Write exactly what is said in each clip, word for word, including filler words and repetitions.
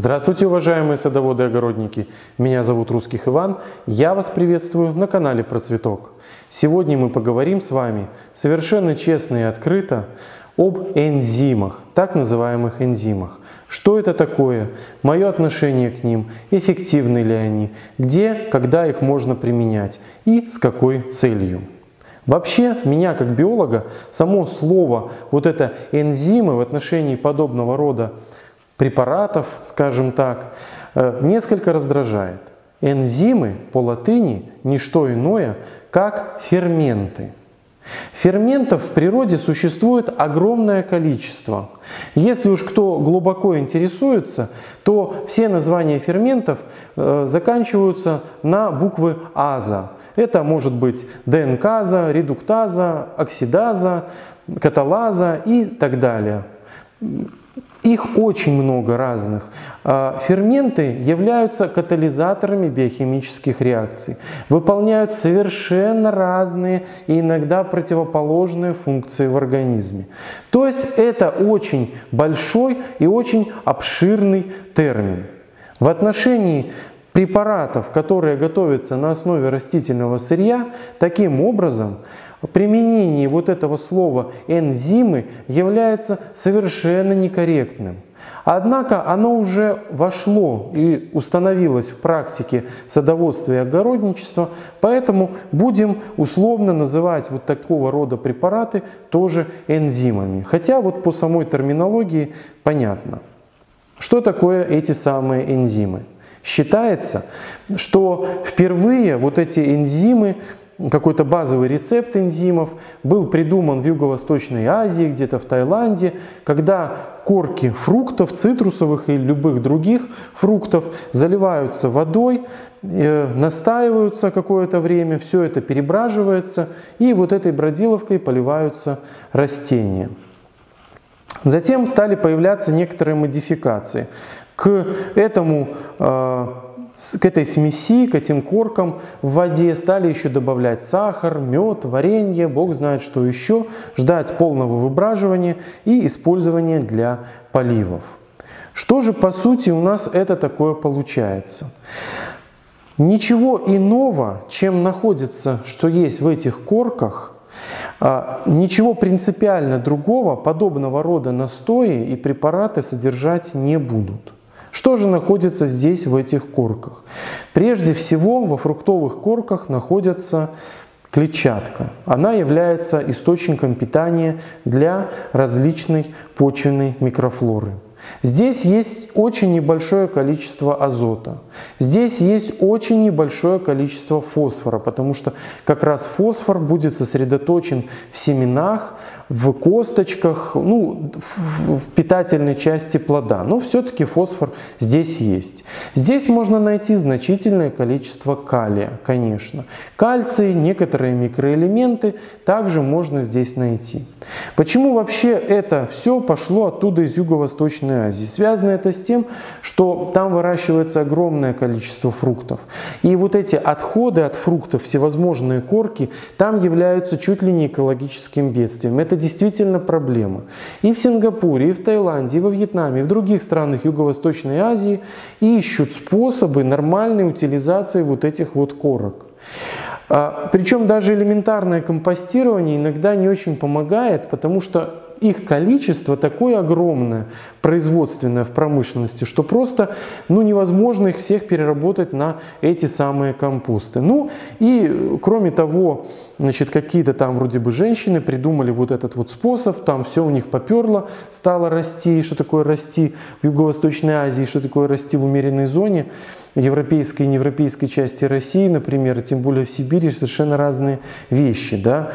Здравствуйте, уважаемые садоводы и огородники! Меня зовут Русских Иван, я вас приветствую на канале Про Цветок. Сегодня мы поговорим с вами совершенно честно и открыто об энзимах, так называемых энзимах. Что это такое, мое отношение к ним, эффективны ли они, где, когда их можно применять и с какой целью. Вообще, меня как биолога, само слово вот это энзимы в отношении подобного рода препаратов, скажем так, несколько раздражает. Энзимы по латыни не что иное, как ферменты. Ферментов в природе существует огромное количество. Если уж кто глубоко интересуется, то все названия ферментов заканчиваются на буквы аза. Это может быть ДНКаза, редуктаза, оксидаза, каталаза и так далее. Их очень много разных. Ферменты являются катализаторами биохимических реакций, выполняют совершенно разные и иногда противоположные функции в организме. То есть это очень большой и очень обширный термин. В отношении препаратов, которые готовятся на основе растительного сырья, таким образом применение вот этого слова энзимы является совершенно некорректным. Однако оно уже вошло и установилось в практике садоводства и огородничества, поэтому будем условно называть вот такого рода препараты тоже энзимами. Хотя вот по самой терминологии понятно. Что такое эти самые энзимы? Считается, что впервые вот эти энзимы, какой-то базовый рецепт энзимов был придуман в Юго-Восточной Азии, где-то в Таиланде, когда корки фруктов, цитрусовых и любых других фруктов заливаются водой, настаиваются какое-то время, все это перебраживается, и вот этой бродиловкой поливаются растения. Затем стали появляться некоторые модификации. К этому К этой смеси, к этим коркам в воде стали еще добавлять сахар, мед, варенье, бог знает что еще, ждать полного выбраживания и использования для поливов. Что же по сути у нас это такое получается? Ничего иного, чем находится, что есть в этих корках, ничего принципиально другого подобного рода настои и препараты содержать не будут. Что же находится здесь, в этих корках? Прежде всего, во фруктовых корках находится клетчатка. Она является источником питания для различной почвенной микрофлоры. Здесь есть очень небольшое количество азота. Здесь есть очень небольшое количество фосфора, потому что как раз фосфор будет сосредоточен в семенах, в косточках, ну, в, в питательной части плода. Но все-таки фосфор здесь есть. Здесь можно найти значительное количество калия, конечно. Кальций, некоторые микроэлементы также можно здесь найти. Почему вообще это все пошло оттуда из Юго-Восточной Азии? Связано это с тем, что там выращивается огромное количество фруктов. И вот эти отходы от фруктов, всевозможные корки, там являются чуть ли не экологическим бедствием. Это действительно проблема. И в Сингапуре, и в Таиланде, и во Вьетнаме, и в других странах Юго-Восточной Азии ищут способы нормальной утилизации вот этих вот корок. Причем даже элементарное компостирование иногда не очень помогает, потому что их количество такое огромное, производственное в промышленности, что просто ну, невозможно их всех переработать на эти самые компосты. Ну и кроме того, значит, какие-то там вроде бы женщины придумали вот этот вот способ, там все у них поперло, стало расти. Что такое расти в Юго-Восточной Азии, что такое расти в умеренной зоне европейской и неевропейской части России, например, тем более в Сибири, совершенно разные вещи. Да?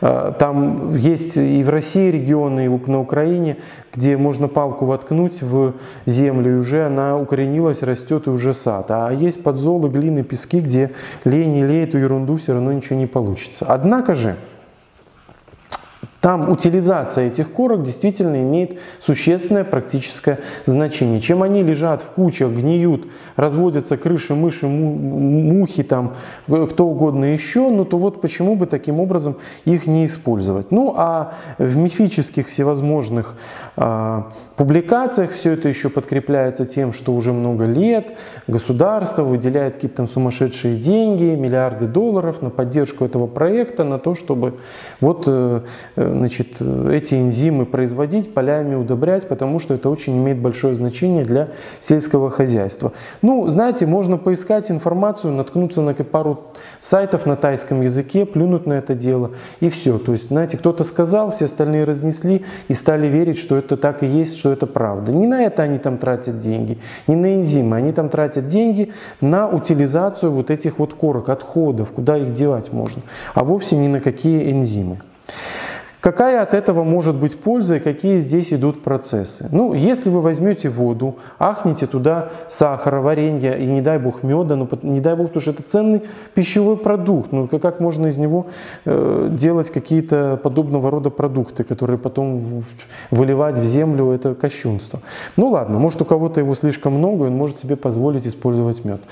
Там есть и в России регионы, и на Украине, где можно палку воткнуть в землю, и уже она укоренилась, растет, и уже сад. А есть подзолы, глины, пески, где лей, не лей, эту ерунду, все равно ничего не получится. Однако же, там утилизация этих корок действительно имеет существенное практическое значение. Чем они лежат в кучах, гниют, разводятся крыши, мыши, мухи, там, кто угодно еще, ну то вот почему бы таким образом их не использовать. Ну а в мифических всевозможных а, публикациях все это еще подкрепляется тем, что уже много лет государство выделяет какие-то там сумасшедшие деньги, миллиарды долларов на поддержку этого проекта, на то, чтобы вот значит, эти энзимы производить, полями удобрять, потому что это очень имеет большое значение для сельского хозяйства. Ну, знаете, можно поискать информацию, наткнуться на пару сайтов на тайском языке, плюнуть на это дело и все. То есть, знаете, кто-то сказал, все остальные разнесли и стали верить, что это так и есть, что это правда. Не на это они там тратят деньги, не на энзимы, они там тратят деньги на утилизацию вот этих вот корок, отходов, куда их девать можно, а вовсе не на какие энзимы. Какая от этого может быть польза и какие здесь идут процессы? Ну, если вы возьмете воду, ахните туда сахара, варенья и, не дай бог, меда, ну, не дай бог, потому что это ценный пищевой продукт, ну, как можно из него э, делать какие-то подобного рода продукты, которые потом выливать в землю, это кощунство. Ну ладно, может у кого-то его слишком много, и он может себе позволить использовать мед.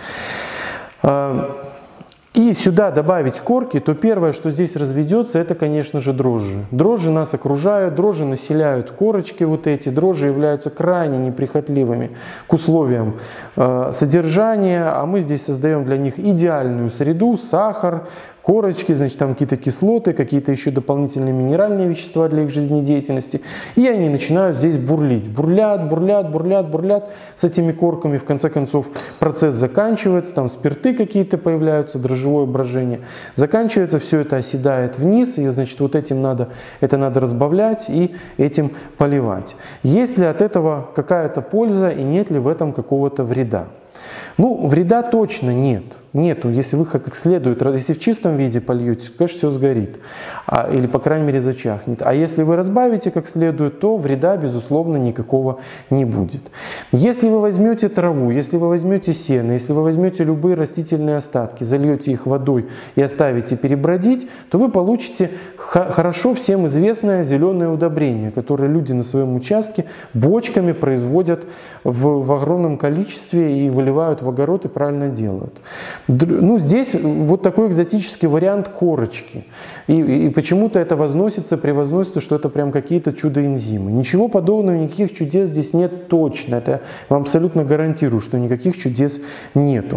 И сюда добавить корки, то первое, что здесь разведется, это, конечно же, дрожжи. Дрожжи нас окружают, дрожжи населяют корочки вот эти, дрожжи являются крайне неприхотливыми к условиям э, содержания, а мы здесь создаем для них идеальную среду, сахар, корочки, значит, там какие-то кислоты, какие-то еще дополнительные минеральные вещества для их жизнедеятельности. И они начинают здесь бурлить. Бурлят, бурлят, бурлят, бурлят с этими корками. В конце концов процесс заканчивается, там спирты какие-то появляются, дрожжевое брожение. Заканчивается, все это оседает вниз, и, значит, вот этим надо, это надо разбавлять и этим поливать. Есть ли от этого какая-то польза и нет ли в этом какого-то вреда? Ну, вреда точно нет. Нету. Если вы как следует, если в чистом виде польете, конечно, все сгорит. А, или, по крайней мере, зачахнет. А если вы разбавите как следует, то вреда, безусловно, никакого не будет. Если вы возьмете траву, если вы возьмете сено, если вы возьмете любые растительные остатки, зальете их водой и оставите перебродить, то вы получите хорошо всем известное зеленое удобрение, которое люди на своем участке бочками производят в, в огромном количестве и выливают в огород и правильно делают. Ну, здесь вот такой экзотический вариант корочки. И, и почему-то это возносится, превозносится, что это прям какие-то чудо-энзимы. Ничего подобного, никаких чудес здесь нет точно. Это я вам абсолютно гарантирую, что никаких чудес нету.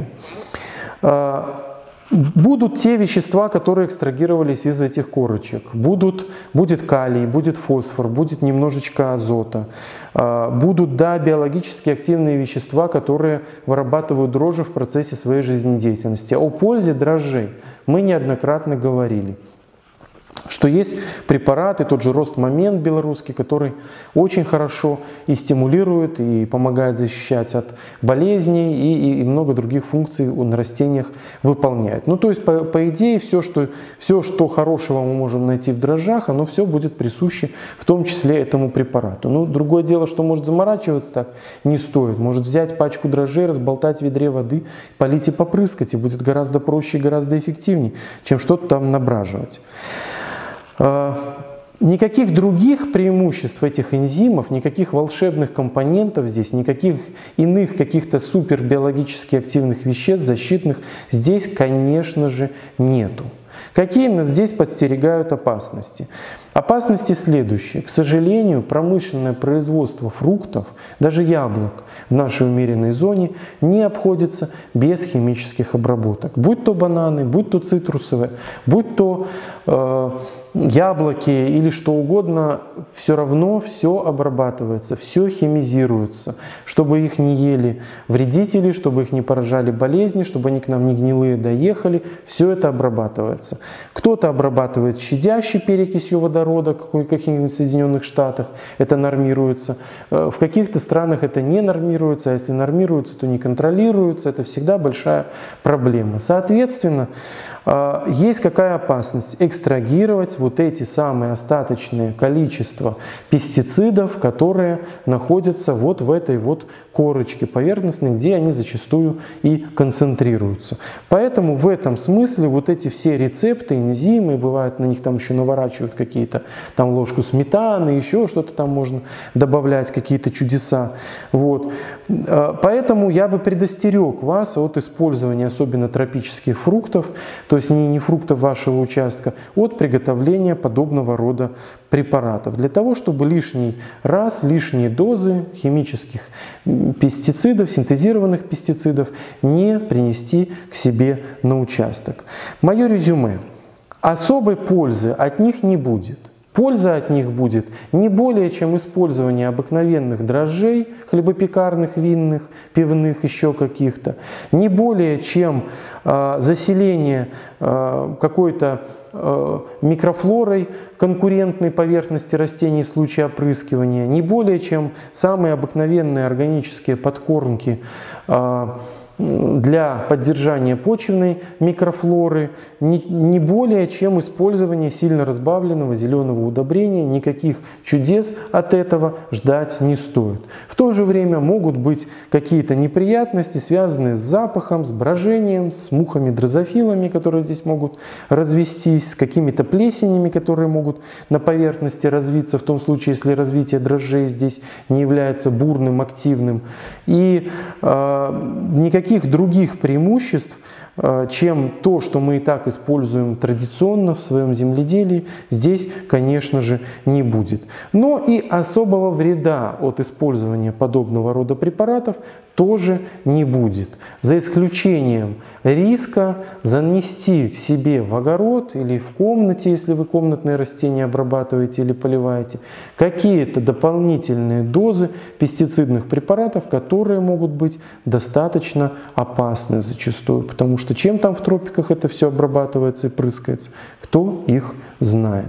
Будут те вещества, которые экстрагировались из этих корочек. Будут, будет калий, будет фосфор, будет немножечко азота. Будут, да, биологически активные вещества, которые вырабатывают дрожжи в процессе своей жизнедеятельности. О пользе дрожжей мы неоднократно говорили. Что есть препараты, тот же Ростмомент белорусский, который очень хорошо и стимулирует, и помогает защищать от болезней, и, и много других функций он на растениях выполняет. Ну, то есть, по, по идее, все что, все, что хорошего мы можем найти в дрожжах, оно все будет присуще, в том числе этому препарату. Ну, другое дело, что может заморачиваться так не стоит. Может взять пачку дрожжей, разболтать в ведре воды, полить и попрыскать, и будет гораздо проще и гораздо эффективнее, чем что-то там набраживать. Никаких других преимуществ этих энзимов, никаких волшебных компонентов здесь, никаких иных каких-то супербиологически активных веществ, защитных, здесь, конечно же, нету. Какие нас здесь подстерегают опасности? Опасности следующие. К сожалению, промышленное производство фруктов, даже яблок в нашей умеренной зоне не обходится без химических обработок. Будь то бананы, будь то цитрусовые, будь то э, яблоки или что угодно, все равно все обрабатывается, все химизируется, чтобы их не ели вредители, чтобы их не поражали болезни, чтобы они к нам не гнилые доехали, все это обрабатывается. Кто-то обрабатывает щадящей перекисью водорода, как в каких-нибудь Соединенных Штатах, это нормируется. В каких-то странах это не нормируется, а если нормируется, то не контролируется. Это всегда большая проблема. Соответственно, есть какая опасность? Экстрагировать вот вот эти самые остаточные количества пестицидов, которые находятся вот в этой вот корочке поверхностной, где они зачастую и концентрируются. Поэтому в этом смысле вот эти все рецепты, энзимы, бывает на них там еще наворачивают какие-то, там ложку сметаны, еще что-то там можно добавлять, какие-то чудеса. Вот. Поэтому я бы предостерег вас от использования особенно тропических фруктов, то есть не, не фруктов вашего участка, от приготовления подобного рода препаратов. Для того, чтобы лишний раз, лишние дозы химических пестицидов, синтезированных пестицидов не принести к себе на участок. Мое резюме. Особой пользы от них не будет. Польза от них будет не более, чем использование обыкновенных дрожжей, хлебопекарных, винных, пивных, еще каких-то, не более, чем э, заселение э, какой-то э, микрофлорой конкурентной поверхности растений в случае опрыскивания, не более, чем самые обыкновенные органические подкормки э, для поддержания почвенной микрофлоры, не, не более чем использование сильно разбавленного зеленого удобрения. Никаких чудес от этого ждать не стоит. В то же время могут быть какие-то неприятности, связанные с запахом, с брожением, с мухами-дрозофилами, которые здесь могут развестись, с какими-то плесенями, которые могут на поверхности развиться, в том случае, если развитие дрожжей здесь не является бурным, активным. И э, никаких Никаких других преимуществ, чем то, что мы и так используем традиционно в своем земледелии, здесь, конечно же, не будет. Но и особого вреда от использования подобного рода препаратов тоже не будет. За исключением риска занести к себе в огород или в комнате, если вы комнатные растения обрабатываете или поливаете, какие-то дополнительные дозы пестицидных препаратов, которые могут быть достаточно опасны зачастую, потому что чем там в тропиках это все обрабатывается и прыскается, кто их знает.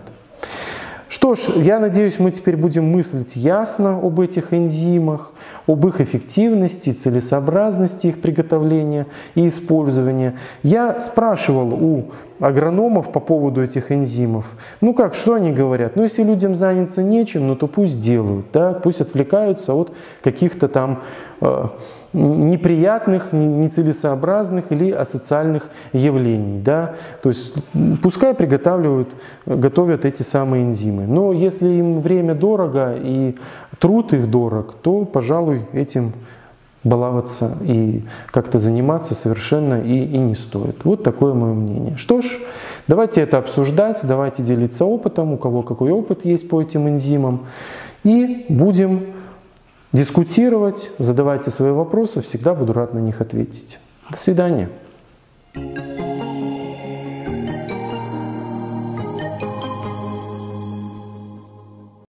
Что ж, я надеюсь, мы теперь будем мыслить ясно об этих энзимах, об их эффективности, целесообразности их приготовления и использования. Я спрашивал у агрономов по поводу этих энзимов. Ну как, что они говорят? Ну если людям заняться нечем, ну то пусть делают, да? Пусть отвлекаются от каких-то там э, неприятных, нецелесообразных или асоциальных явлений. Да? То есть пускай приготавливают, готовят эти самые энзимы. Но если им время дорого и труд их дорог, то, пожалуй, этим баловаться и как-то заниматься совершенно и, и не стоит. Вот такое мое мнение. Что ж, давайте это обсуждать, давайте делиться опытом, у кого какой опыт есть по этим энзимам. И будем дискутировать, задавайте свои вопросы, всегда буду рад на них ответить. До свидания.